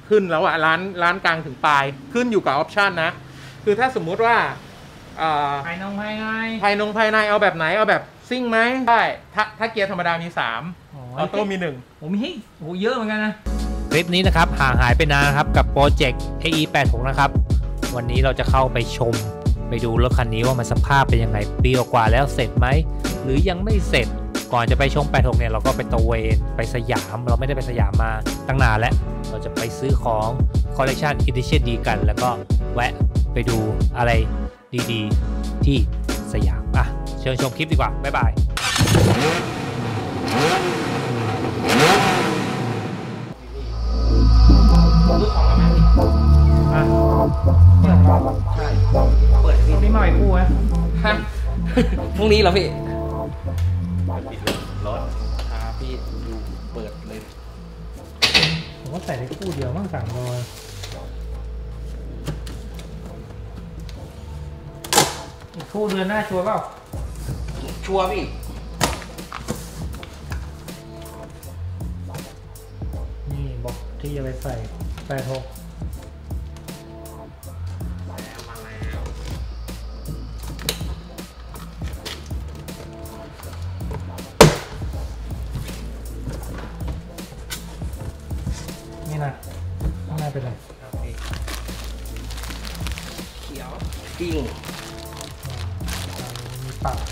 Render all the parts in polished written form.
ขึ้นแล้วอะร้านกลางถึงปลายขึ้นอยู่กับออปชันนะคือถ้าสมมุติว่าภายในเอาแบบไหนเอาแบบซิ่งไหมได้ถ้าเกียร์ธรรมดามี3ออโต้มี1 ผมมีโอ้เยอะเหมือนกันนะคลิปนี้นะครับห่างหายไปนานนะครับกับโปรเจกต์ AE86 นะครับวันนี้เราจะเข้าไปชมไปดูรถคันนี้ว่ามันสภาพเป็นยังไงปีกว่าแล้วเสร็จไหมหรือยังไม่เสร็จก่อนจะไปชม86เนี่ยเราก็ไปตะเวนไปสยามเราไม่ได้ไปสยามมาตั้งนานแล้วเราจะไปซื้อของ Collection Edition ดีกันแล้วก็แวะไปดูอะไรดีๆที่สยามอ่ะเชิญชมคลิปดีกว่าบ๊ายบายเปิดตรงนี้ใหม่คู่นะพรุ่งนี้เหรอพี่รถพี่ดูเปิดเลยผมก็ใส่ได้คู่เดียวมั่ง300อีกคู่เดือนหน้าชัวร์เปล่าชัวร์พี่นี่บอกที่จะไปใส่86นี่นะข้างในเป็นอะไรเขียวปิ้งมีปัก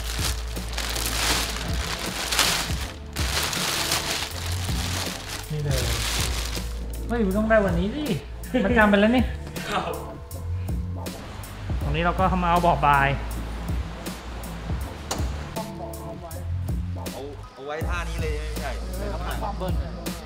นี่เลยเฮ้ยต้องได้วันนี้สิมันจำไปแล้วนี่ตรงนี้เราก็ทำเอาบอกบายเอาไว้ท่านี้เลยไม่ใช่เบิ้ล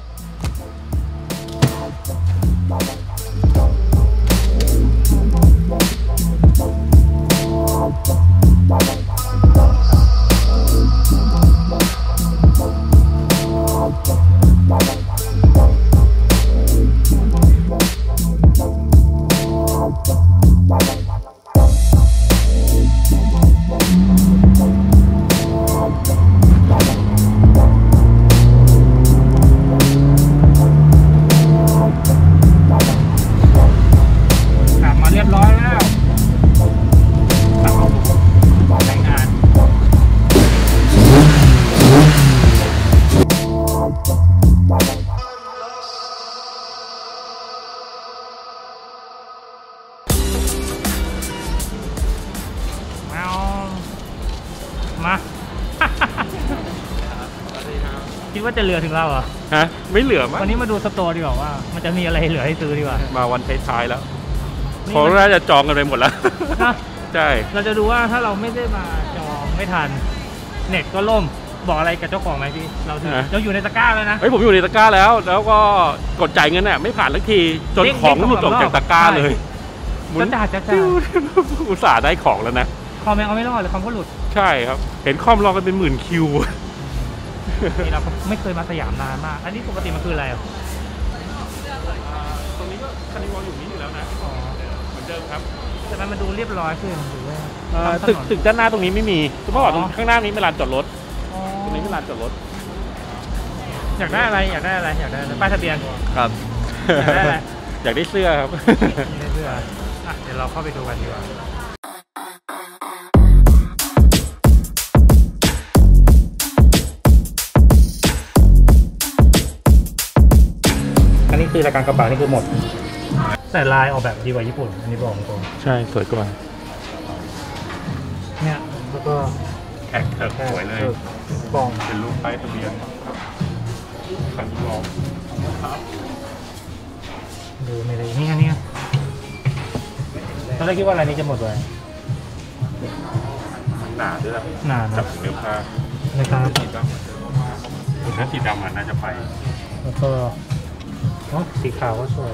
มาคิดว่าจะเหลือถึงเราเหรอฮะไม่เหลือมั้งวันนี้มาดูสโตร์ดีกว่าว่ามันจะมีอะไรเหลือให้ซื้อดีกว่ามาวันท้ายๆแล้วเขาน่าจะจองกันไปหมดแล้วนะใช่เราจะดูว่าถ้าเราไม่ได้มาจองไม่ทันเน็ตก็ล่มบอกอะไรกับเจ้าของไหมพี่เราอยู่ในตะกร้าแล้วนะเฮ้ยผมอยู่ในตะกร้าแล้วก็กดจ่ายเงินน่ะไม่ผ่านสักทีจนของหลุดออกจากตะกร้าเลยจะจ่ายอุตส่าห์ได้ของแล้วนะคอมยังเอาไม่รอดเลยคอมก็หลุดใช่ครับเห็นคอมรอกันเป็น10,000 คิวนี่เราไม่เคยมาสยามนานมากอันนี้ปกติมันคืออะไรตรงนี้ก็คานิวอลอยู่นี้อยู่แล้วนะเหมือนเดิมครับแต่มันดูเรียบร้อยขึ้นหรือว่าตึกด้านหน้าตรงนี้ไม่มีเฉพาะตรงข้างหน้านี้เป็นลานจอดรถตรงนี้เป็นลานจอดรถอยากได้อะไรป้ายทะเบียนครับอยากได้เสื้อครับเสื้อเดี๋ยวเราเข้าไปดูกันดีกว่าอันนี้คือรายการกระบะนี่คือหมดแต่ลายออกแบบดีกว่าญี่ปุ่นอันนี้บอกตรงใช่สวยกว่าเนี่ยแล้วก็แท็กสวยเลยกล่องเป็นรูปป้ายทะเบียนคันที่ลองดูในอะไรนี่ตอนแรกคิดว่าอะไรนี้จะหมดเลยหนาด้วยนะหนาจับเนื้อผ้านะครับถ้าสีดำมันน่าจะไปแล้วก็สีขาวก็สวย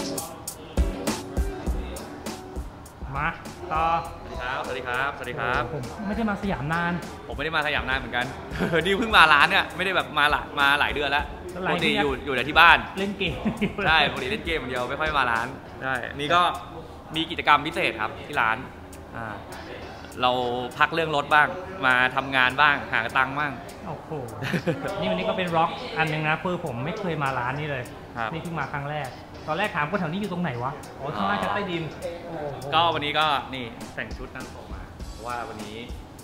มาต่อสวัสดีครับผมไม่ได้มาสยามนานผมไม่ได้มาสยามนานเหมือนกัน นี่เพิ่งมาร้านเนี่ยไม่ได้แบบมาหลายเดือนแล้วปกติอยู่แต่ที่บ้านเล่นเกมใช่ปกติเล่นเกมอย่างเดียวไม่ค่อยมาร้านใช่นี่ก็มีกิจกรรมพิเศษครับที่ร้านเราพักเรื่องรถบ้างมาทำงานบ้างหาตังค์บ้างโอ้โหนี่วันนี้ก็เป็นร็อกอันหนึงนะคือผมไม่เคยมาร้านนี้เลยครับนี่เพิ่งมาครั้งแรกตอนแรกถามว่าแถวนี้อยู่ตรงไหนวะอ๋อข้างล่างชั้นใต้ดินก็วันนี้ก็นี่แต่งชุดนารูโตะมาเพราะว่าวันนี้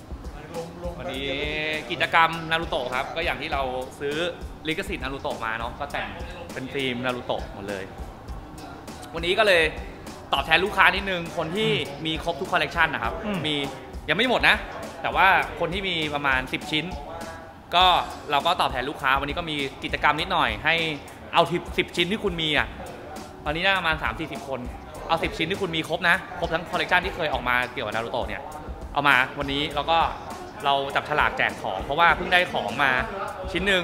กิจกรรมนารูโตะครับก็อย่างที่เราซื้อลิขสิทธิ์นารูโตะมาเนาะก็แต่งเป็นธีมนารูโตะหมดเลย วันนี้ก็เลยตอบแทนลูกค้านิดนึงคนที่มีครบทุกคอลเลกชันนะครับมียังไม่หมดนะแต่ว่าคนที่มีประมาณ10ชิ้นก็เราก็ตอบแทนลูกค้าวันนี้ก็มีกิจกรรมนิดหน่อยให้เอา10ชิ้นที่คุณมีอ่ะตอนนี้น่าประมาณ 3-40 คนเอา10ชิ้นที่คุณมีครบนะครบทั้งคอลเลกชันที่เคยออกมาเกี่ยวกับนารูโตะเนี่ยเอามาวันนี้แล้วก็เราจับฉลากแจกของเพราะว่าเพิ่งได้ของมาชิ้นหนึ่ง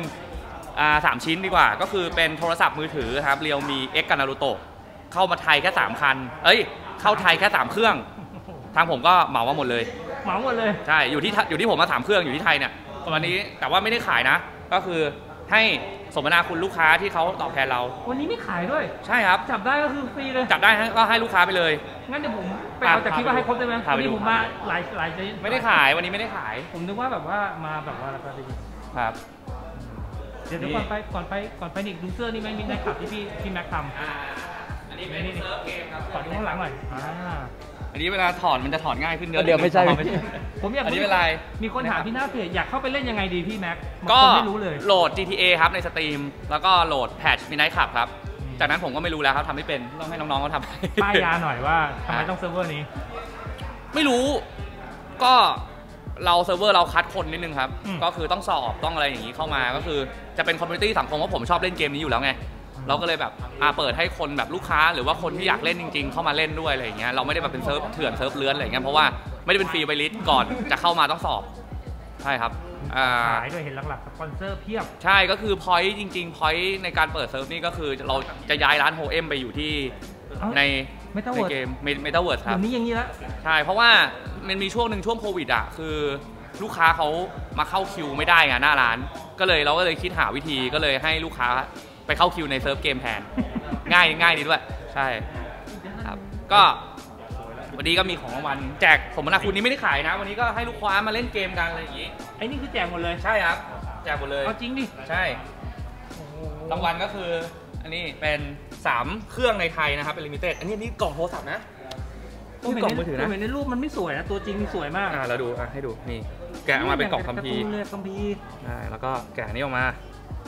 3ชิ้นดีกว่าก็คือเป็นโทรศัพท์มือถือครับ Realme X กับนารูโตะเข้ามาไทยแค่3คันเข้าไทยแค่3เครื่องทางผมก็เหมามาหมดเลยใช่อยู่ที่ผมมา3เครื่องอยู่ที่ไทยเนี่ยวันนี้แต่ว่าไม่ได้ขายนะก็คือให้สมนาคุณลูกค้าที่เขาตอบแทนเราวันนี้ไม่ขายด้วยใช่ครับจับได้ก็คือฟรีเลยจับได้ก็ให้ลูกค้าไปเลยงั้นเดี๋ยวผมไปเอาจากที่ว่าให้ครบได้ไหมวันนี้ผมมาหลายไม่ได้ขายวันนี้ไม่ได้ขายผมนึกว่าแบบว่ามาแบบว่าแล้วก็ได้ครับเดี๋ยวก่อนไปนี่ดูเสื้อนี่ไม่มีในขับที่พี่แม็กทำอันนี้เป็นเซิร์ฟเกมครับถอดข้างหลังหน่อยอันนี้เวลาถอดมันจะถอดง่ายขึ้นเดี๋ยวไม่ใช่ผมอยากอันนี้เป็นไรมีคนถามพี่หน้าเพจอยากเข้าไปเล่นยังไงดีพี่แม็กก็ไม่รู้เลยโหลด GTA ครับในสตรีมแล้วก็โหลดแพทช์Midnight Club ครับจากนั้นผมก็ไม่รู้แล้วครับทำไม่เป็นต้องให้น้องๆเขาทำป้ายยาหน่อยว่าทำไมต้องเซิร์ฟเวอร์นี้ไม่รู้ก็เราเซิร์ฟเวอร์เราคัดคนนิดนึงครับก็คือต้องสอบต้องอะไรอย่างนี้เข้ามาก็คือจะเป็นคอมมูนิตี้สังคมว่าผมชอบเล่นเกมนี้อยู่แล้วไงเราก็เลยแบบเปิดให้คนแบบลูกค้าหรือว่าคนที่อยากเล่นจริงๆเข้ามาเล่นด้วยอะไรอย่างเงี้ยเราไม่ได้แบบเป็นเซิร์ฟเถื่อนเซิร์ฟเลื้อนอะไรอย่างเงี้ยเพราะว่าไม่ได้เป็นฟรีไวลิสก่อนจะเข้ามาต้องสอบใช่ครับขายด้วยเห็นหลักๆสปอนเซอร์เพียบใช่ก็คือพอยต์จริงๆพอยต์ในการเปิดเซิร์ฟนี่ก็คือเราจะย้ายร้านโฮเอ็มไปอยู่ที่ในเกมเมตาเวิร์สครับเดี๋ยวนี้อย่างนี้แล้วใช่เพราะว่ามันมีช่วงหนึ่งช่วงโควิดคือลูกค้าเขามาเข้าคิวไม่ได้ไงหน้าร้านเราก็เลยคิดหาวิธีก็เลยให้ลูกค้าไปเข้าคิวในเซิร์ฟเกมแทนง่ายดีด้วยใช่ครับก็วันนี้ก็มีของรางวัลแจกสมนาคุณนี้ไม่ได้ขายนะวันนี้ก็ให้ลูกค้ามาเล่นเกมกันอะไรอย่างนี้ไอ้นี่คือแจกหมดเลยใช่ครับแจกหมดเลยเอาจริงดิใช่รางวัลก็คืออันนี้เป็น3เครื่องในไทยนะครับเป็นลิมิเต็ดอันนี้กล่องโทรศัพท์นะนี่กล่องมือถือนะในรูปมันไม่สวยนะตัวจริงสวยมากเราดูให้ดูนี่แกะออกมาเป็นกล่องคัมภีร์ใช่แล้วก็แกะนี้ออกมา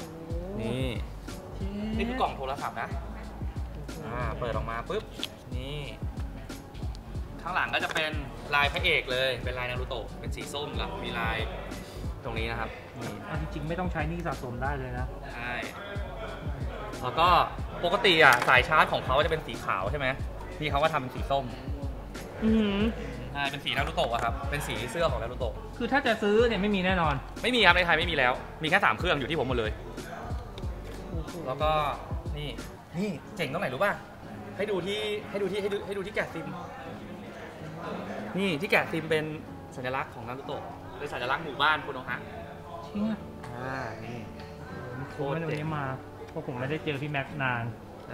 นี่คือกล่องโทรศัพท์นะเปิดออกมาปุ๊บนี่ข้างหลังก็จะเป็นลายพระเอกเลยเป็นลายนารูโตะเป็นสีส้มกับมีลายตรงนี้นะครับจริงๆไม่ต้องใช้นี่สะสมได้เลยนะใช่แล้วก็ปกติสายชาร์จของเขาจะเป็นสีขาวใช่ไหมนี่เขาก็ทำเป็นสีส้มใช่เป็นสีนารูโตะครับเป็นสีเสื้อของนารูโตะคือถ้าจะซื้อเนี่ยไม่มีแน่นอนไม่มีครับในไทยไม่มีแล้วมีแค่3เครื่องอยู่ที่ผมหมดเลยแล้วก็นี่เจ๋งตรงไหนรู้ป่ะให้ดูที่แกะซิมนี่ที่แกะซิมเป็นสัญลักษณ์ของนารูโตะเป็นสัญลักษณ์หมู่บ้านโคโนฮะจริงนี่โค้ดวันนี้มาเพราะผมไม่ได้เจอพี่แม็กนาน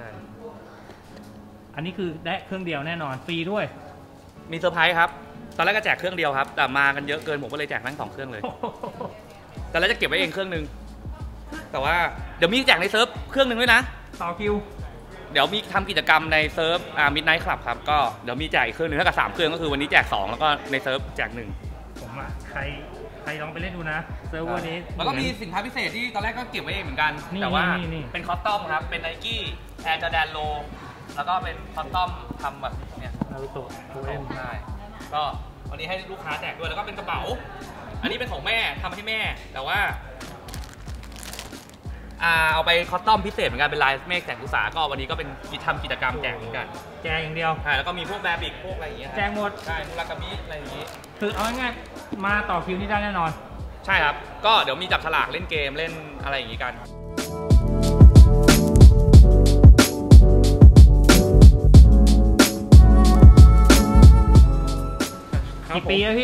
อันนี้คือได้เครื่องเดียวแน่นอนฟรีด้วยมีเซอร์ไพรส์ครับตอนแรกก็แจกเครื่องเดียวครับแต่มากันเยอะเกินผมก็เลยแจกทั้ง2เครื่องเลยแต่แล้วจะเก็บไว้เองเครื่องนึงแต่ว่าเดี๋ยวมีแจกในเซิร์ฟเครื่องนึงด้วยนะต่อคิวเดี๋ยวมีทำกิจกรรมในเซิร์ฟMidnight Club ครับก็เดี๋ยวมีแจกอีกเครื่องนึงเท่ากับ3เครื่องก็คือวันนี้แจก2แล้วก็ในเซิร์ฟแจก1 ผมใครลองไปเล่นดูนะเซิร์ฟวันนี้แล้วก็มีสินค้าพิเศษที่ตอนแรกก็เก็บไว้เองเหมือนกันแต่ว่าเป็นคอสตอมครับเป็น Nike Air Jordan Low แล้วก็เป็นคอสตอมทำแบบเนี่ยนารูโตะโคเอ็มใช่ก็วันนี้ให้ลูกค้าแจกด้วยแล้วก็เป็นกระเป๋าอันนี้เป็นของแม่ทำให้แม่แต่ว่าเอาไปคอสตอมพิเศษเหมือนกันเป็นลายเมฆแสงอุตสาก็วันนี้ก็เป็นทำกิจกรรมแจกเหมือนกันแจกอย่างเดียวใช่แล้วก็มีพวกแบบิกพวกอะไรอย่างเงี้ยแจกหมดใช่มูรากามิอะไรอย่างงี้คือเอาง่ายๆมาต่อคิวนี่ได้แน่นอนใช่ครับก็เดี๋ยวมีจับฉลากเล่นเกมเล่นอะไรอย่างงี้กันกี่ปีแล้วพี่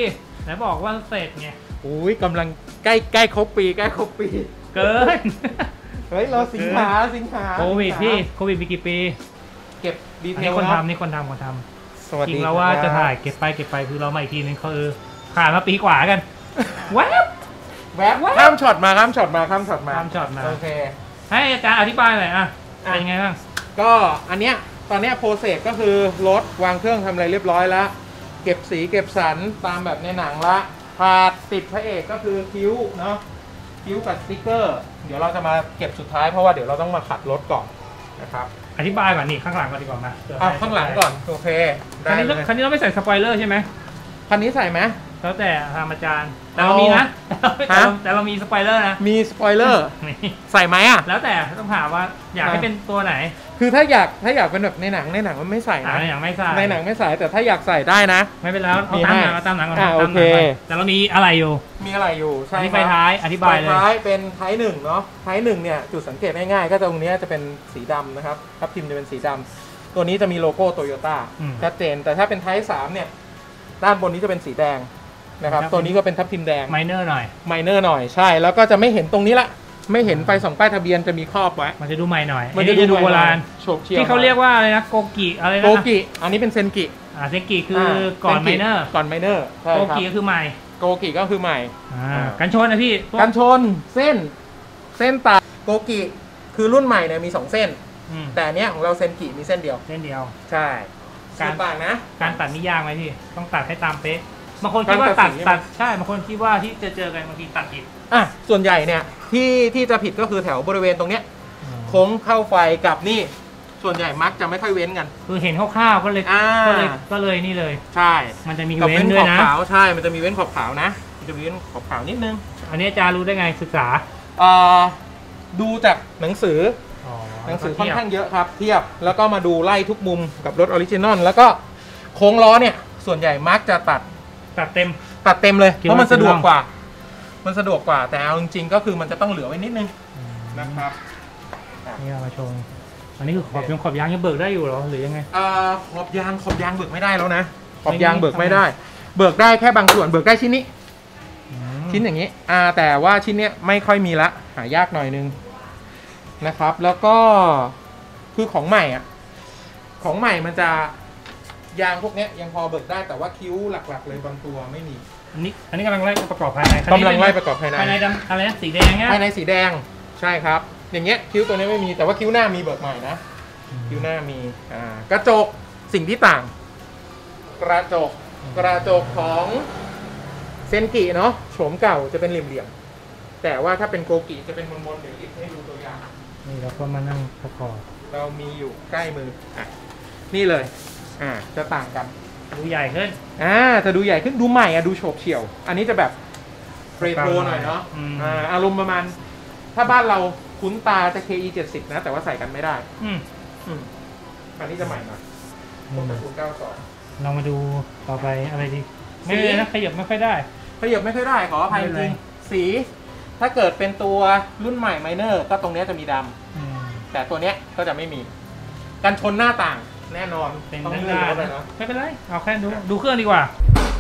แล้วบอกว่าเสร็จไงอุ้ยกำลังใกล้ครบปีใกล้ครบปีเกินเฮ้ยเราสิงหาโควิดพี่โควิดมีกี่ปีเก็บดีเทนี่ลคนนะทำนี่คนทำสวัสจริดีงแล้วว่าจะถ่ายเก็บไปคือเรามาอีกทีนึงคือผ่านมาปีกว่ากันแวบแวบข้ามช็อตมาข้ามช็อตมาข้ามช็อตมาโอเคให้อาจารย์อธิบายหน่อยอ่ะเป็นไงบ้างก็อันเนี้ยตอนเนี้ยโปรเซสก็คือรถวางเครื่องทำอะไรเรียบร้อยแล้วเก็บสีเก็บสันตามแบบในหนังละพาดติดพระเอกก็คือคิ้วเนาะคิ้วกับสติ๊กเกอร์เดี๋ยวเราจะมาเก็บสุดท้ายเพราะว่าเดี๋ยวเราต้องมาขัดรถก่อนนะครับอธิบายก่อนนี่ข้างหลังก่อนดีกว่ามาข้างหลังก่อนโอเคได้คันนี้เราไม่ใส่สปอยเลอร์ใช่ไหมคันนี้ใส่ไหมแล้วแต่ทางอาจารย์แต่เรามีนะแต่เรามีสปอยเลอร์นะมีสปอยเลอร์ใส่ไหมอ่ะแล้วแต่ต้องถามว่าอยากให้เป็นตัวไหนคือถ้าอยากเป็นแบบในหนังมันไม่ใส่นะในหนังไม่ใส่ในหนังไม่ใส่แต่ถ้าอยากใส่ได้นะไม่เป็นแล้วเอาตามหนังก่อนโอเคแต่เรามีอะไรอยู่มีอะไรอยู่ใช่อันนี้ไฟท้ายอธิบายเลยไฟท้ายเป็นไทป์1เนาะไทป์1เนี่ยจุดสังเกตง่ายๆก็ตรงนี้จะเป็นสีดำนะครับทับทิมจะเป็นสีดำตัวนี้จะมีโลโก้โตโยต้าชัดเจนแต่ถ้าเป็นไทป์3เนี่ยด้านบนนี้จะเป็นสีแดงนะครับตัวนี้ก็เป็นทับทิมแดงไมเนอร์หน่อยใช่แล้วก็จะไม่เห็นตรงนี้ละไม่เห็นไฟ2ป้ายทะเบียนจะมีครอบไว้มันจะดูใหม่หน่อยมันจะดูโบราณโฉบเฉี่ยวที่เขาเรียกว่าอะไรนะโกกิอะไรนะโกกิอันนี้เป็นเซนกิเซนกิคือก่อนไมเนอร์ก่อนไมเนอร์ใช่โกครับกิก็คือใหม่โกกิก็คือใหม่กันชนนะพี่กันชนเส้นตัดโกกิคือรุ่นใหม่เนี่ยมี2เส้นแต่อันเนี้ยของเราเซนกิมีเส้นเดียวใช่การต่างนะการตัดนี่ยากไหมพี่ต้องตัดให้ตามเป๊ะบางคนคิดว่าตัดใช่บางคนคิดว่าที่เจอกันบางทีตัดผิดส่วนใหญ่เนี่ยที่จะผิดก็คือแถวบริเวณตรงเนี้ยโค้งเข้าไฟกับนี่ส่วนใหญ่มักจะไม่ค่อยเว้นกันคือเห็นคร่าวๆก็เลยนี่เลยใช่มันจะมีเว้นด้วยนะขาวใช่มันจะมีเว้นขอบขาวนะมันจะมีเว้นขอบขาวนิดนึงอันนี้อาจารย์รู้ได้ไงศึกษาดูจากหนังสือค่อนข้างเยอะครับเทียบแล้วก็มาดูไล่ทุกมุมกับรถออริจินอลแล้วก็โค้งล้อเนี่ยส่วนใหญ่มักจะตัดเต็มเลยเพราะมันสะดวกกว่าแต่เอาจริงๆก็คือมันจะต้องเหลือไว้นิดนึงนะครับนี่เรามาชมอันนี้คือขอบยางยังเบิกได้อยู่หรอหรือยังไงขอบยางเบิกไม่ได้แล้วนะขอบยางเบิกไม่ได้เบิกได้แค่บางส่วนเบิกได้ชิ้นนี้ชิ้นอย่างนี้แต่ว่าชิ้นเนี้ยไม่ค่อยมีละหายากหน่อยนึงนะครับแล้วก็คือของใหม่มันจะยางพวกนี้ยังพอเบิกได้แต่ว่าคิ้วหลักๆเลยบางตัวไม่มีอันนี้กำลังไล่ประกอบภายในกำลังไล่ประกอบภายในอะไรนะสีแดงเนี่ยภายในสีแดงใช่ครับอย่างเงี้ยคิ้วตัวนี้ไม่มีแต่ว่าคิ้วหน้ามีเบิกใหม่นะคิ้วหน้ามีกระจกสิ่งที่ต่างกระจกของเซนกิเนาะโฉมเก่าจะเป็นเหลี่ยมๆแต่ว่าถ้าเป็นโกกิจะเป็นมนๆเดี๋ยวให้ดูตัวอย่างนี่เราก็มานั่งประกอบเรามีอยู่ใกล้มือนี่เลยจะต่างกันดูใหญ่ขึ้นจะดูใหญ่ขึ้นดูใหม่ดูโฉบเฉี่ยวอันนี้จะแบบเรโทรหน่อยเนาะอารมณ์ประมาณถ้าบ้านเราคุ้นตาจะ KE 70นะแต่ว่าใส่กันไม่ได้อันนี้จะใหม่หน่อยพวกคูณ92 เรามาดูต่อไปอะไรดีไม่เลยนะขยับไม่ค่อยได้ขออภัยจริงสีถ้าเกิดเป็นตัวรุ่นใหม่ไมเนอร์ก็ตรงนี้จะมีดำแต่ตัวเนี้ยก็จะไม่มีกันชนหน้าต่างแน่นอนเป็นต้องเลื่อนเลยเนาะไม่เป็นไรเอาแค่ดูเครื่องดีกว่า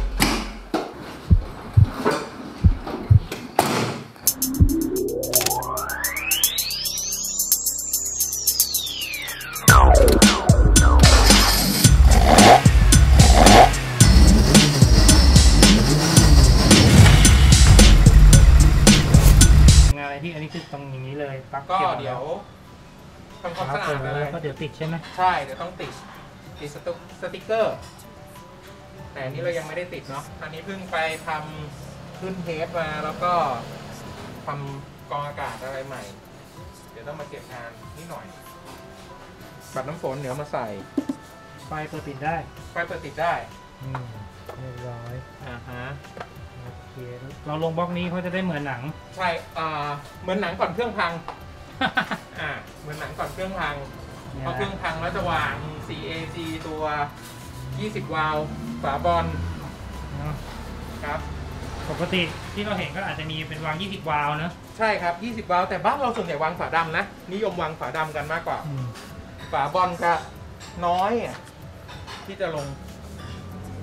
อันนี้คือตรงอย่างนี้เลยปั๊บก็เดี๋ยวทำความสะอาดอะไรก็เดี๋ยวติดใช่ไหมใช่เดี๋ยวต้องติดสติ๊กเกอร์แต่อันนี้เรายังไม่ได้ติดเนาะอันนี้เพิ่งไปทำขึ้นเทปมาแล้วก็ทำกรองอากาศอะไรใหม่เดี๋ยวต้องมาเก็บงานนิดหน่อยบัตรน้ำฝนเดี๋ยวมาใส่ไฟเปิดติดได้เรียบร้อยโอเคเราลงบล็อกนี้เขาจะได้เหมือนหนังใช่เหมือนหนังก่อนเครื่องพังเหมือนหนังก่อนเครื่องพังพอเครื่องพังแล้วจะวาง CAG ตัว20วาล์วฝาบอลครับปกติที่เราเห็นก็อาจจะมีเป็นวาง20วาล์วนะใช่ครับ20วาล์วแต่บ้านเราส่วนใหญ่วางฝาดำนะนิยมวางฝาดำกันมากกว่าฝาบอลก็น้อยที่จะลง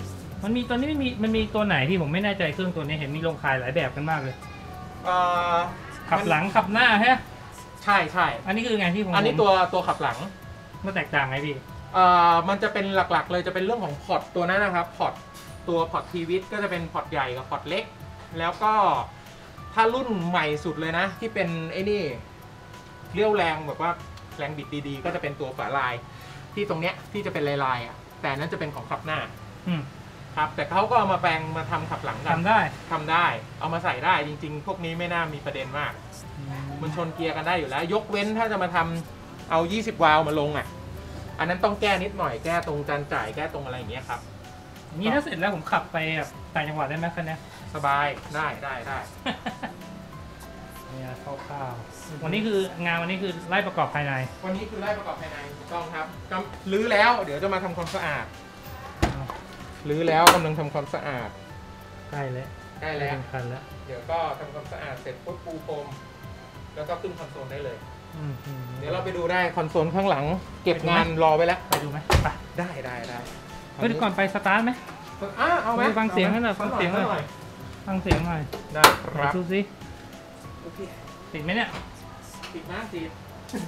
มันมีตัวนี้มันมีตัวไหนที่ผมไม่แน่ใจเครื่องตัวนี้เห็นมีลงขายหลายแบบกันมากเลย ขับหลังขับหน้าใช่ไหมใช่ใช่อันนี้คือไงที่ผมอันนี้ตัวขับหลังมันแตกต่างไงพี่มันจะเป็นหลักๆเลยจะเป็นเรื่องของพอร์ตตัวนั้นนะครับพอร์ตตัวพอร์ตทีวิทก็จะเป็นพอร์ตใหญ่กับพอร์ตเล็กแล้วก็ถ้ารุ่นใหม่สุดเลยนะ ที่เป็นไอ้นี่เรี่ยวแรงแบบว่าแรงบิดดีๆก็จะเป็นตัวฝาลายที่ตรงเนี้ยที่จะเป็นลายๆอ่ะแต่นั้นจะเป็นของขับหน้าครับแต่เขาก็เอามาแปลงมาทำขับหลังกันทำได้เอามาใส่ได้จริงๆพวกนี้ไม่น่ามีประเด็นมากมันชนเกียร์กันได้อยู่แล้วยกเว้นถ้าจะมาทำเอา20วาล์วมาลงอ่ะอันนั้นต้องแก้นิดหน่อยแก้ตรงจานจ่ายแก้ตรงอะไรอย่างเงี้ยครับนี่ถ้าเสร็จแล้วผมขับไปแบบต่างจังหวัดได้ไหมคันนี้สบายได้เนี่ยคร่าวๆวันนี้คืองานวันนี้คือไล่ประกอบภายในวันนี้คือไล่ประกอบภายในถูกต้องครับรื้อแล้วเดี๋ยวจะมาทำความสะอาดรื้อแล้วกำลังทำความสะอาดใกล้แล้วคันแล้วเดี๋ยวก็ทำความสะอาดเสร็จปุ๊บปูพรมแล้วก็ขึ้นคอนโซลได้เลยเดี๋ยวเราไปดูได้คอนโซลข้างหลังเก็บงานรอไว้แล้วไปดูไหมไปได้เฮ้ยก่อนไปสตาร์ทไหมเอาไหมฟังเสียงให้หน่อยฟังเสียงหน่อยได้ครับดูสิติดไหมเนี่ยติดนะติด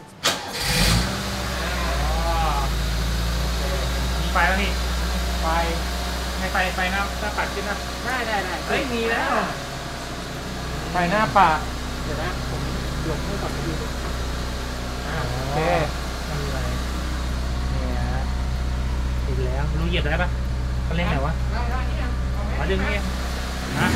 มีไฟแล้วนี่ไฟไม่ไฟนะถ้าปัดขึ้นนะได้เฮ้ยมีแล้วไฟหน้าปากเดี๋ยวนะผมยกมือก่อนไปดูโอเคไม่มีอะไรเนี่ยติดแล้วรู้เหยียบได้ปะเขาเล่นไหนวะได้นี่ยังมาดึงนี่นะ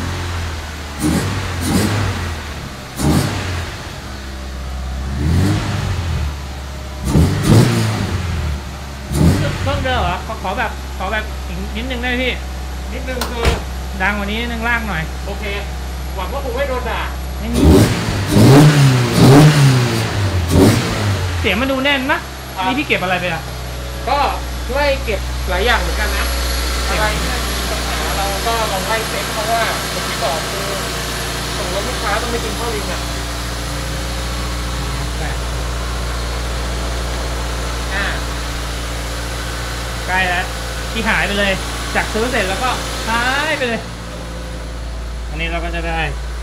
เครื่องเดิมเหรอขอแบบอีกนิดนึงได้พี่นิดนึงคือดังกว่านี้นิดนึงล่างหน่อยโอเคหวังว่าคงไม่โดนด่าไม่มีเสียงมันดูแน่นนะนี่พี่เก็บอะไรไปอ่ะก็ช่วยเก็บหลายอย่างเหมือนกันนะอะไรที่มีปัญหาเราก็ลองไล่เซ็ตเพราะว่าอย่างที่บอกคือส่งรถลูกค้าต้องไปกินข้าวลิงอ่ะใกล้แล้วที่หายไปเลยจากซื้อเสร็จแล้วก็หายไปเลยอันนี้เราก็จะได้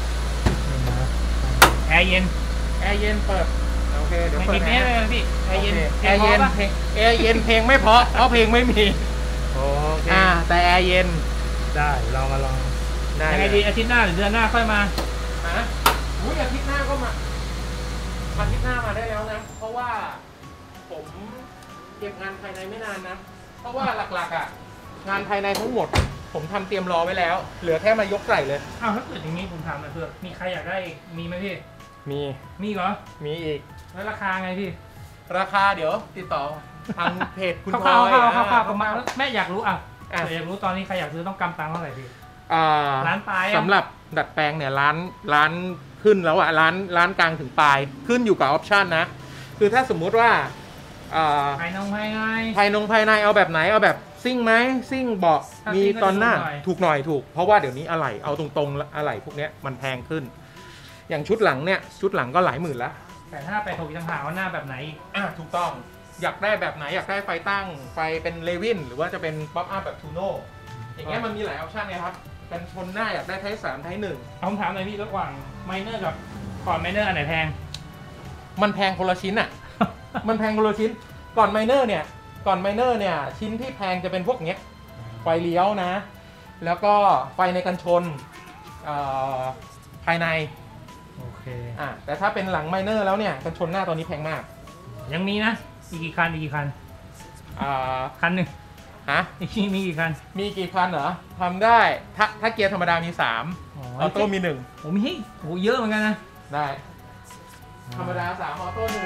แอร์เย็นเปิดโอเคเดี๋ยวเปิดแอร์เลยพี่แอร์เย็นเพลงไม่เพราะเพลงไม่มีโอเคแต่แอร์เย็นได้เรามาลองยังไงดีอาทิตย์หน้าหรือเดือนหน้าค่อยมาอาทิตย์หน้าก็มาอาทิตย์หน้ามาได้แล้วนะเพราะว่าผมเก็บงานภายในไม่นานนะเพราะว่าหลักๆอ่ะงานภายในทั้งหมดผมทำเตรียมรอไว้แล้วเหลือแค่มายกใส่เลยถ้าเกิดอย่างนี้ผมถามหน่อยเพื่อมีใครอยากได้มีไหมพี่มีเหรอมีอีกแล้วราคาไงพี่ราคาเดี๋ยวติดต่อทางเพจคุณพลอยประมาณแม่อยากรู้อยากรู้ตอนนี้ใครอยากซื้อต้องกำตังค์เท่าไหร่พี่ร้านปลายสำหรับดัดแปลงเนี่ยร้านขึ้นแล้วอ่ะร้านกลางถึงปลายขึ้นอยู่กับออปชันนะคือถ้าสมมุติว่าภายในเอาแบบไหนเอาแบบซิ่งไหมซิ่งเบาะมีตอนหน้าถูกเพราะว่าเดี๋ยวนี้อะไหล่เอาตรงๆอะไหล่พวกนี้มันแพงขึ้นอย่างชุดหลังเนี่ยชุดหลังก็หลายหมื่นละแต่ถ้าไปถกยังหาว่าหน้าแบบไหนถูกต้องอยากได้แบบไหนอยากได้ไฟตั้งไฟเป็นเลวินหรือว่าจะเป็นป๊อปอัพแบบทูโน่อย่างเงี้ยมันมีหลายออปชันไงครับกันชนหน้าอยากได้ไทป์3ไทป์1 ผมถามหน่อยพี่ระหว่างไมเนอร์กับก่อนไมเนอร์อันไหนแพงมันแพงคนละชิ้นอ่ะ มันแพงคนละชิ้นก่อนไมเนอร์เนี่ยชิ้นที่แพงจะเป็นพวกเนี้ยไฟเลี้ยวนะแล้วก็ไฟในกันชนภายในโอเคแต่ถ้าเป็นหลังไมเนอร์แล้วเนี่ยกันชนหน้าตอนนี้แพงมากยังมีนะอีกกี่คันคันหนึ่งมีกี่คันเหรอทำได้ถ้าเกียร์ธรรมดามี3ออโต้มี1 ผมมีเยอะเหมือนกันนะได้ธรรมดา3ออโต้1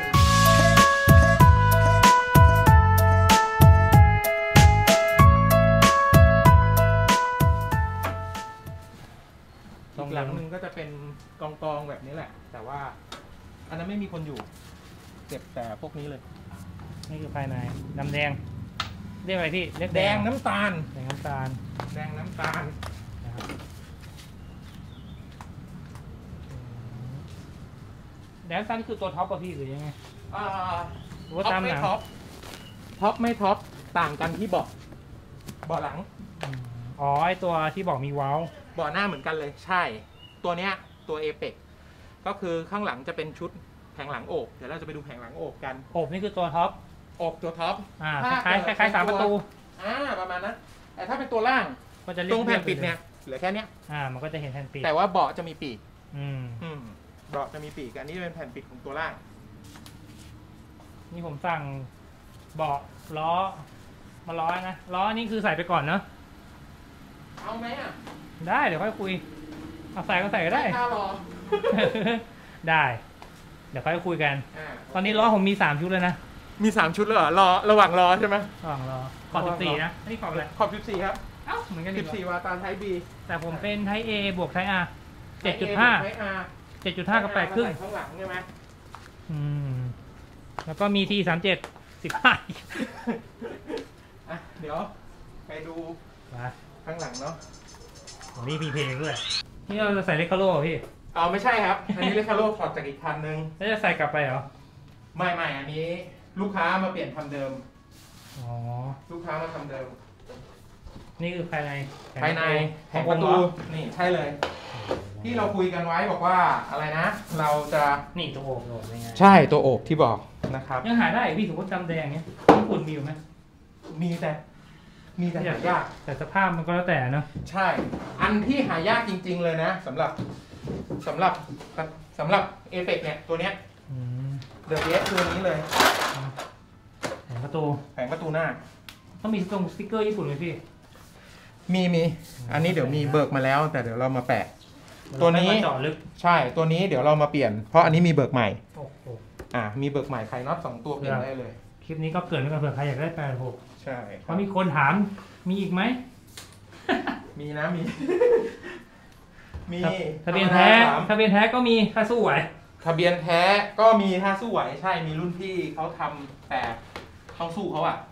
อีกหลังหนึ่งก็จะเป็นกองแบบนี้แหละแต่ว่าอันนั้นไม่มีคนอยู่เก็บแต่พวกนี้เลยนี่คือภายในดำแดงเรียกอะไรพี่เรียกแดงน้ำตาลแดงน้ำตาลแดงน้ำตาลนี่คือตัวท็อปป่ะพี่หรือยังไงท็อปไม่ท็อปต่างกันที่เบาะหลังอ๋อไอตัวที่บอกมีเว้าเบาะหน้าเหมือนกันเลยใช่ ตัวเนี้ยตัวเอเปกก็คือข้างหลังจะเป็นชุดแผงหลังโอบเดี๋ยวเราจะไปดูแผงหลังโอบกันโอบนี่คือตัวท็อปโอบตัวท็อปคล้ายๆสามประตูประมาณนั้นแต่ถ้าเป็นตัวล่างก็จะเรีตยรกงแผ่นปิดเนี่ยเหลือแค่เนี้ยมันก็จะเห็นแผ่นปิดแต่ว่าเบาะจะมีปีกอืมเบาะจะมีปีกอันนี้เป็นแผ่นปิดของตัวล่างนี่ผมสั่งเบาะล้อมาล้อนะล้อนี่คือใส่ไปก่อนเนาะเอาไหมอ่ะได้เดี๋ยวค่อยคุยเอาใส่ก็ใส่ก็ได้ค่ารอได้ เดี๋ยวค่อยคุยกันอ่าตอนนี้ล้อผมมี3ชุดเลยนะมี3ชุดเลยเหรอรอระหว่างรอใช่ไหมระหว่างล้อขอบ14นะนี่ขอบอะไรขอบ14ครับเอ้าเหมือนกันอีกเหรอ 14วาตารไทป์ B แต่ผมเป็นไทป์ A บวกไทป์ R ไทป์ R 7.5 กับ8 ครึ่งข้างหลังใช่ไหมแล้วก็มี T37 15 อ่ะเดี๋ยวไปดูมาข้างหลังเนาะวันนี้มีเพลงด้วยนี่เราจะใส่เลคคาโร่พี่เอาไม่ใช่ครับ อันนี้เลคาโร่ถอดจากอีกคันนึงแล้วจะใส่กลับไปเหรอไม่อันนี้ลูกค้ามาเปลี่ยนทำเดิมอ๋อลูกค้ามาทำเดิมนี่คือภายในภายในแผงประตูนี่ใช่เลย ที่เราคุยกันไว้บอกว่าอะไรนะ เราจะนี่ตัวโอบเป็นไงใช่ตัวโอบที่บอกนะครับยังหาได้อีกพี่สมมติจำแดงเนี้ยญี่ปุ่นมีอยู่ไหมมีแต่หายากแต่สภาพมันก็แล้วแต่เนอะใช่ อันที่หายากจริง ๆ เลยนะสำหรับเอเปกเนี่ยตัวเนี้ยอืมเดอะเอสตัวนี้เลยแผงประตูแผงประตูหน้าต้องมีตรงสติ๊กเกอร์ญี่ปุ่นไหมพี่มีอันนี้เดี๋ยวมีเบิกมาแล้ว แต่เดี๋ยวเรามาแปะ ตัวนี้เราไม่มาเจาะลึกใช่ตัวนี้เดี๋ยวเรามาเปลี่ยนเพราะอันนี้มีเบิกใหม่โอ้โหมีเบิกใหม่ไข่น็อต2ตัวเปลี่ยนได้เลยคลิปนี้ก็เกิดขึ้นมาเผื่อใครอยากได้86 ใช่คเพรับราะมีคนถามมีอีกไหมมีนะมี มีทะเบียนแท้ถามทะเบียนแท้ก็มีถ้าสู้ไหวทะเบียนแท้ก็มีถ้าสู้ไหวใช่มีรุ่นพี่เขาทำแต่ต้องสู้เขาอ่ะ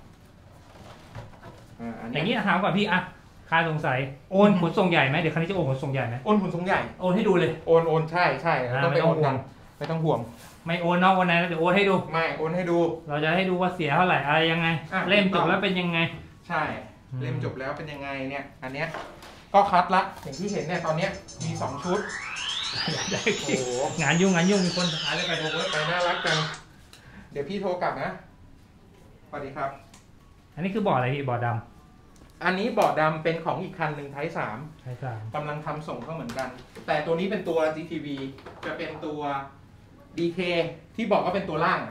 อันอย่างนี้นี้ถามก่อนพี่อะคาสงสัยโอนขนส่งใหญ่ไหมเดี๋ยวคันนี้จะโอนขนส่งใหญ่ไหมโอนหุ่นสูงใหญ่โอนให้ดูเลยโอนใช่ต้องไปโอนกันไม่ต้องห่วงไม่โอนนอกวันไหนแล้วเดี๋ยวโอนให้ดูไม่โอนให้ดูเราจะให้ดูว่าเสียเท่าไหร่อะไรยังไง เล่มจบแล้วเป็นยังไงใช่เล่มจบแล้วเป็นยังไงเนี่ย อันเนี้ยก็คัดละอย่างที่เห็นเนี่ยตอนเนี้ยมี2ชุดโอ้โหงานยุ่งมีคนหาเลยไปโทรเว้ยไปน่ารักจังเดี๋ยวพี่โทรกลับนะสวัสดีครับอันนี้คือบ่ออะไรพี่บ่อดอันนี้เบาะดำเป็นของอีกคันหนึ่งไทป์ำใช่ครับ 3กำลังทำส่งเข้าเหมือนกัน แต่ตัวนี้เป็นตัว GTV จะเป็นตัว DK ที่บอกว่าเป็นตัวล่างอะ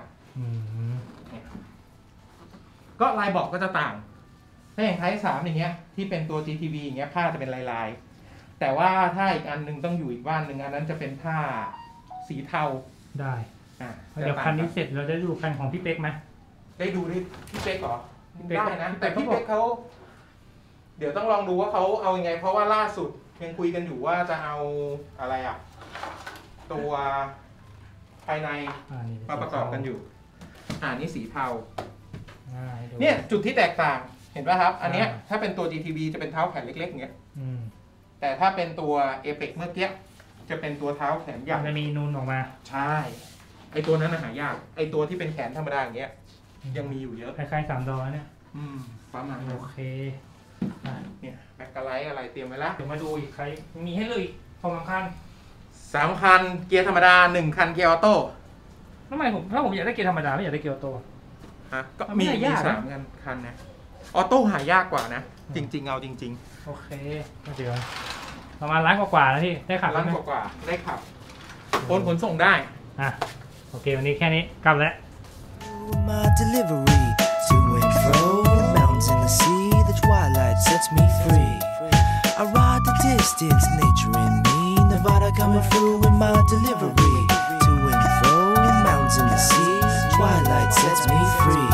ก็ลายเบอกก็จะต่าง ถ้าอย่างไทป์3อย่างเงี้ยที่เป็นตัว GTV อย่างเงี้ยผ้าจะเป็นลายๆแต่ว่าถ้าอีกอันหนึงต้องอยู่อีกบ้านหนึ่งอันนั้นจะเป็นผ้าสีเทาได้อ่ะเดี๋ยวคันนี้เสร็จเราจะดูคันของพี่เป๊กไหมได้ดูได้พี่เป๊กเหรอพี่เป๊กได้นะพี่เป๊แต่กพี่เป๊กเขาเดี๋ยวต้องลองดูว่าเขาเอายังไง เพราะว่าล่าสุดยังคุยกันอยู่ว่าจะเอาอะไรอ่ะตัวภายในมาประกอบกันอยู่นี่สีเทาเนี่ยจุดที่แตกต่างเห็นป่ะครับ อันเนี้ยถ้าเป็นตัว GTV จะเป็นเท้าแขนเล็กๆอย่างเงี้ยแต่ถ้าเป็นตัว Apex เมื่อกี้จะเป็นตัวเท้าแขนใหญ่มันจะมีนูนออกมาใช่ไอตัวนั้นน่ะหายากไอตัวที่เป็นแขนธรรมดาอย่างเงี้ยยังมีอยู่เยอะคล้ายๆ3 ดอเนี่ยประมาณนั้นโอเคเนี่ยแบ็คกะไลท์อะไรเตรียมไว้แล้วเดี๋ยวมาดูอีกใครมีให้เลือกอีกของสำคัญ 3 คันเกียร์ธรรมดา1 คันเกียร์ออโต้ทำไมถ้าผมอยากได้เกียร์ธรรมดาไม่อยากได้เกียร์ออโต้ก็มันไม่มีได้ยากนะ 3 คันนะออโต้หายากกว่านะ จริง ๆ เอาจริงโอเคเดี๋ยวประมาณล้านกว่าๆนะพี่ได้ขับๆร้านไหมกว่าๆได้ขับโอนขนส่งได้โอเควันนี้แค่นี้กลับแล้ว My delivery to and fro, the mountains and the sea, the twilight sets me free. I ride the distance, nature in me, Nevada coming through with my delivery to and fro, the mountains and the sea, twilight sets me free.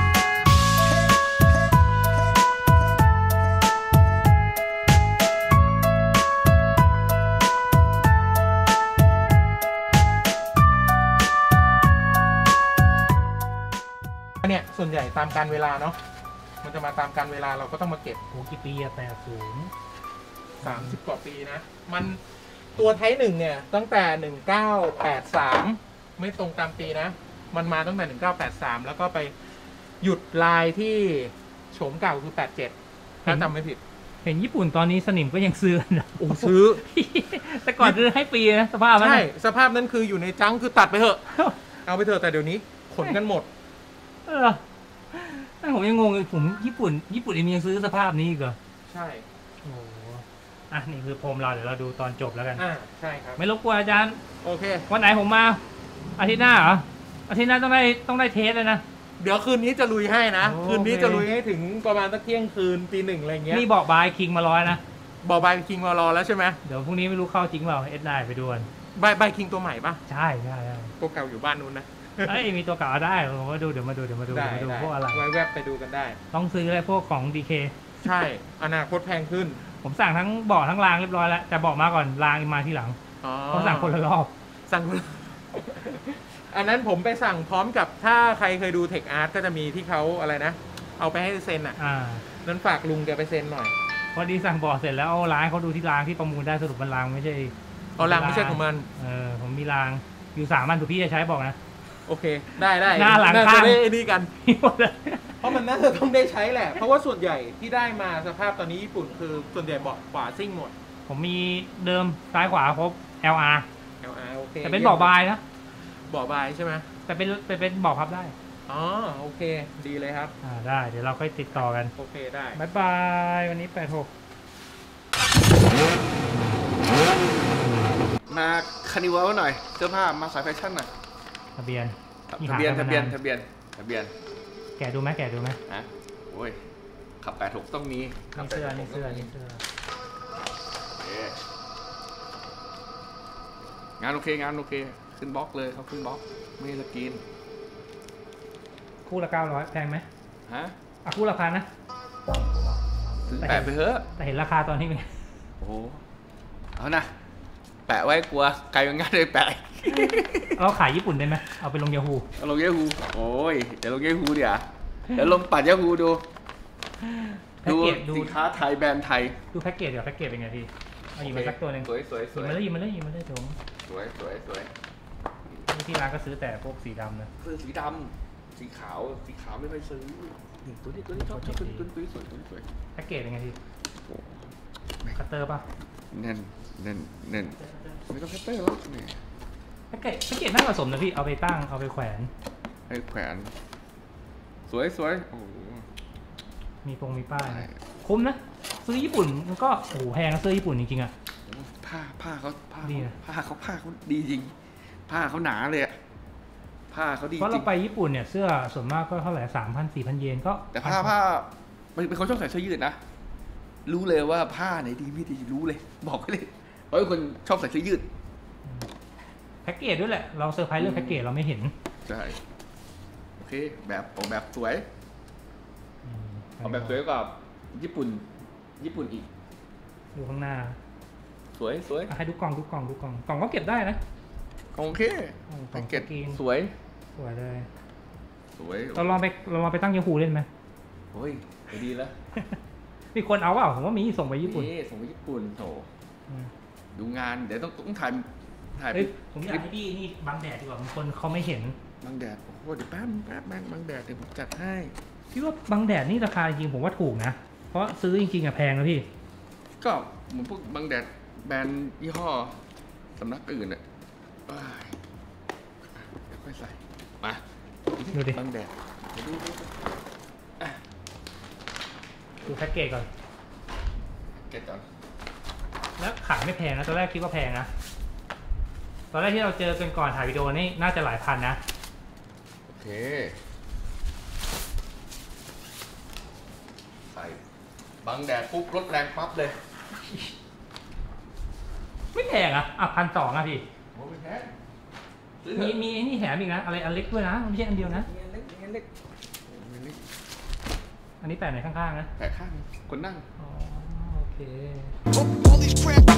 เนี่ยส่วนใหญ่ตามการเวลาเนาะมันจะมาตามการเวลาเราก็ต้องมาเก็บโอ้กี่ปีอะ 30 กว่าปีนะ มันตัวไทป์1เนี่ยตั้งแต่ 1983 ไม่ตรงตามปีนะ มันมาตั้งแต่ 1983 แล้วก็ไปหยุดลายที่โฉมเก่าคือ 87 ถ้าจำไม่ผิดเห็นญี่ปุ่นตอนนี้สนิมก็ยังซื้อนะโอ้ซื้อแต่ก่อนซื้อให้ปีนะสภาพมันใช่สภาพนั้นคืออยู่ในจังคือตัดไปเถอะ เอาไปเถอะแต่เดี๋ยวนี้ขนกันหมดเออผมยังงงเลยผมญี่ปุ่นยังซื้อสภาพนี้อีกเหรอใช่โอ้โหอ่ะนี่คือพรมเราเดี๋ยวเราดูตอนจบแล้วกันใช่ครับไม่รบกวนอาจารย์โอเควันไหนผมมาอาทิตย์หน้าเหรออาทิตย์หน้าต้องได้เทสเลยนะเดี๋ยวคืนนี้จะลุยให้นะโอเคคืนนี้จะลุยให้ถึงประมาณสักเที่ยงคืนตี 1อะไรเงี้ยนี่บอกบายคิงมาร้อยนะบอกบายคิงมารอแล้วใช่ไหมเดี๋ยวพรุ่งนี้ไม่รู้เข้าจริงเปล่าเอสไนไปดูกันบายคิงตัวใหม่ปะใช่ตัวเก่าอยู่บ้านนู้นนะเอ้ยมีตัวเก่าได้ผมว่าดูเดี๋ยวมาดูพวกอะไรไว้แวบไปดูกันได้ต้องซื้ออะไรพวกของดีเคใช่อนาคตแพงขึ้นผมสั่งทั้งเบาะทั้งรางเรียบร้อยแล้วแต่เบาะมาก่อนรางมาที่หลังอ๋อเพราะสั่งคนละรอบสั่ง อันนั้นผมไปสั่งพร้อมกับถ้าใครเคยดูเทคอาร์ตก็จะมีที่เขาอะไรนะ เอาไปให้เซ็นอ่ะ นั้นฝากลุงแกไปเซ็นหน่อยพอดีสั่งเบาะเสร็จแล้วเอารางเขาดูที่รางที่ประมูลได้สรุปมันรางไม่ใช่เอาลังไม่ใช่ของมันผมมีรางอยู่3 อันถูกพี่จะใช้บอกนะโอเค ได้หน้าหลังน่าข้าจะงได้ไอ้นี่กันมีหมดเลยเพราะมันน่าจะต้องได้ใช้แหละ เพราะว่าส่วนใหญ่ที่ได้มาสภาพตอนนี้ญี่ปุ่นคือส่วนใหญ่เบาะขวาซิ่งหมดผมมีเดิมซ้ายขวาครบ LR LR โอเคแต่เป็นเบาะบายนะเบาะบายใช่ไหมแต่เป็นเบาะพับได้อ๋อโอเค ดีเลยครับได้เดี๋ยวเราค่อยติดต่อกันโอเคได้บ๊ายบาย วันนี้86 มาคานิวัลหน่อยเสื้อผ้ามาสายแฟชั่นหน่อยทะเบียนทะเบียนมีหากันมานาน แกะดูไหมฮะโอ้ยขับ86ต้องมีขับนี่เสื้อ 86 นี่เสื้อต้องมีนี่เสื้อโอเคงานโอเคขึ้นบล็อกเลยเขาขึ้นบล็อกไม่ให้สกรีนคู่ละ900แพงไหมฮะคู่ละพันนะซื้อแปะไปเถอะแต่เห็นราคาตอนนี้ไหมโอ้โหเอานะแปะไว้กลัวใครเป็นงานเลยแปะเราขายญี่ปุ่นได้ไหมเอาไปลงยาฮูเอาลงเยฮูโอ้ยเดี๋ยวลงเยฮูเดี๋ยวลงปัดเยฮูดูแพ็กเกจดูสินค้าไทยแบรนด์ไทยดูแพ็กเกจเดี๋ยวแพ็กเกจเป็นไงพี่เอาหยิบมาสักตัวหนึ่งสวยสวยสหยิบวยมาเลยหยิบมาเลยถุงสวยสวยสวยที่ร้านก็ซื้อแต่พวกสีดำนะซื้อสีดำสีขาวไม่ค่อยซื้อนี่ตัวนี้ชอบตัวนี้สวยตัวนี้สวยแพ็กเกจเป็นไงพี่คัตเตอร์ป่ะแน่นไม่ต้องแคตเตอร์หรอกนี่แพ็กเกจน่าผสมนะพี่เอาไปตั้งเอาไปแขวนให้แขวนสวยโอ้โหมีป้ายนะคุ้มนะซื้อญี่ปุ่นมันก็โอ้โหแพงนะเสื้อญี่ปุ่นจริงๆอ่ะผ้าเขาดีนะผ้าเขาดีจริงผ้าเขาหนาเลยอะผ้าเขาดีจเพราะริเรางไปญี่ปุ่นเนี่ยเสื้อส่วนมากก็เท่าไหร่3,000-4,000 เยนก็แต่ผ้าเป็นคนชอบใส่เสื้อยืดนะรู้เลยว่าผ้าไหนดีไม่ดีรู้เลย บอกไปเลยเพราะเป็นคนชอบใส่เสื้อยืดแพ็กเกจด้วยแหละเราเซอร์ไพรส์เรื่องแพ็กเกจเราไม่เห็นใช่โอเคออกแบบสวยออกแบบสวยกว่าญี่ปุ่นอีกดูข้างหน้าสวยให้ดูกล่องกล่องก็เก็บได้นะโอเคกล่องแพ็กเกจสกรีนสวยสวยเลยสวยเราลองไปตั้งยาฮูเล่นไหมโอ้ยดีแล้วมีคนเอาเปล่าผมว่ามีส่งไปญี่ปุ่นนี่ส่งไปญี่ปุ่นโถอืมดูงานเดี๋ยวต้องถ่ายเฮ้ยผมอยากให้พี่นี่บังแดดดีกว่าบางคนเขาไม่เห็นบังแดดโอ้โหเดี๋ยวแป๊บแม่งบังแดดเดี๋ยวผมจัดให้พี่ว่าบังแดดนี่ราคาจริงๆผมว่าถูกนะ เพราะซื้อจริงๆอะแพงนะพี่ก็เหมือนพวกบังแดดแบรนด์ยี่ห้อสำนักอื่นอ่ะอ้ายเดี๋ยวค่อยใส่มาดูดิบังแดดเดี๋ยวดูอ่ะดูแพ็กเกจก่อนเก็ตก่อนแล้วขายไม่แพงนะตอนแรกคิดว่าแพงนะตอนแรกที่เราเจอกันก่อนถ่ายวิดีโอนี่น่าจะหลายพันนะโอเคใส่บังแดดปุ๊บลดแรงปั๊บเลยไม่แพงอะ1,200อะพี่โอ้ไม่แพงมีไอ้นี่แถมอีกนะอะไรอันเล็กด้วยนะไม่ใช่อันเดียวนะเงี้ยเล็กโอ้เล็กอันนี้แปะไหนข้างๆนะแต่ข้างคนนั่งอ๋อโอเค All these crack